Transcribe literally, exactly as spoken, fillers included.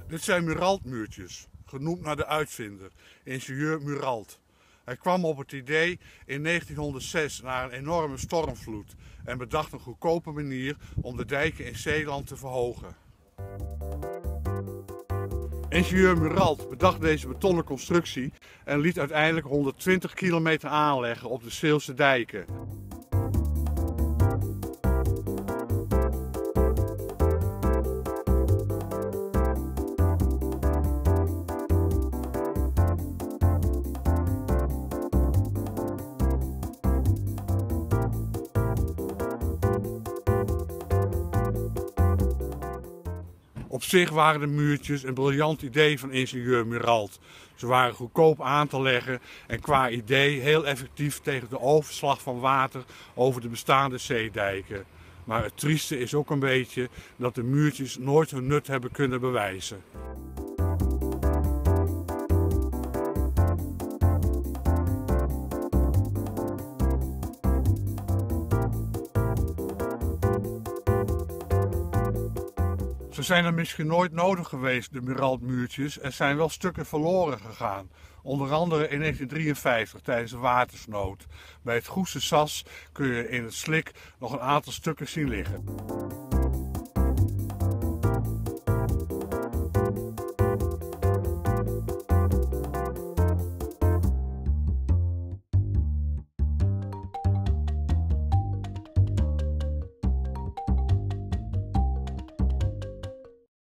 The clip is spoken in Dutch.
Dit zijn Muralt-muurtjes, genoemd naar de uitvinder, ingenieur Muralt. Hij kwam op het idee in negentienhonderdzes na een enorme stormvloed en bedacht een goedkope manier om de dijken in Zeeland te verhogen. Ingenieur Muralt bedacht deze betonnen constructie en liet uiteindelijk honderdtwintig kilometer aanleggen op de Zeelse dijken. Op zich waren de muurtjes een briljant idee van ingenieur Muralt. Ze waren goedkoop aan te leggen en qua idee heel effectief tegen de overslag van water over de bestaande zeedijken. Maar het trieste is ook een beetje dat de muurtjes nooit hun nut hebben kunnen bewijzen. Ze zijn er misschien nooit nodig geweest, de Muralt-muurtjes, en zijn wel stukken verloren gegaan. Onder andere in negentien drieënvijftig tijdens de watersnood. Bij het Goese Sas kun je in het slik nog een aantal stukken zien liggen.